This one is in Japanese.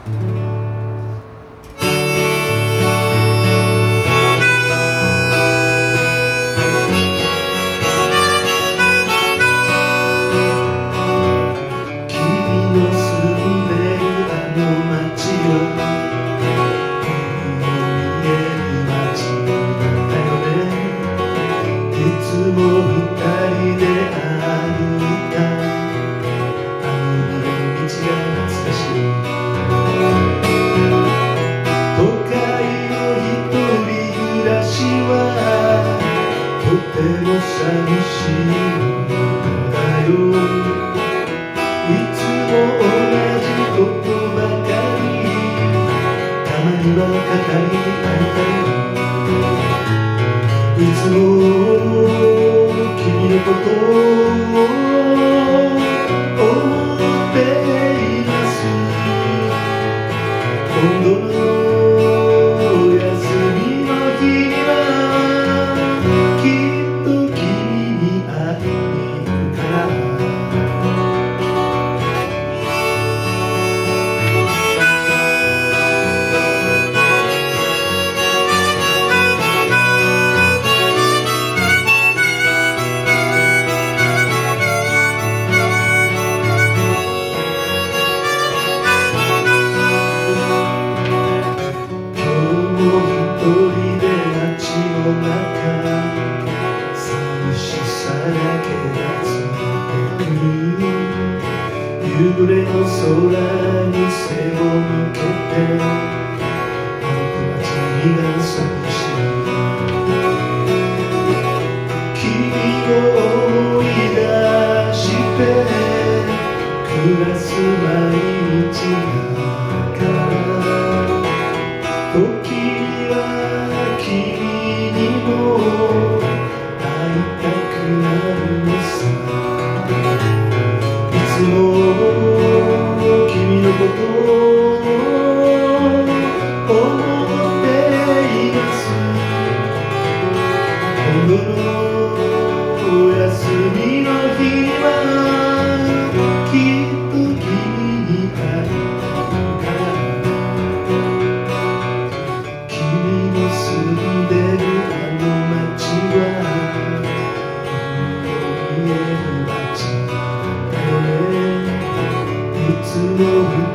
いつも君のことを思っています。今度の休みの日にはきっと君に会いに行くから。夕暮れの空に背を向けてあの子たちが寂しい君を思い出して暮らす毎日だから時には君にも会いたくなるのさ。いつも君のことを思っています。今度の休みの日はきっと君に会いたいから。君の住んでるあの街は見える街だよね。いつも